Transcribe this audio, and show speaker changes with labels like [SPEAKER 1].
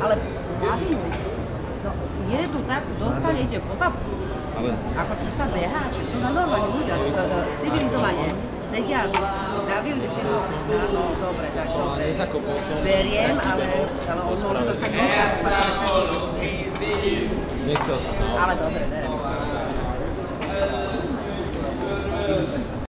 [SPEAKER 1] Ale latinu, no jedu tak, dostanete po papku.
[SPEAKER 2] Ale
[SPEAKER 1] ako tu sa behá, že tu na normálne ľudia civilizovane sedia, zavieli si to, no dobre, dáš dobre. Beriem, ale on môže dostať nechá, že sa nie.
[SPEAKER 2] nechcel sa.
[SPEAKER 1] Ale dobre, berem.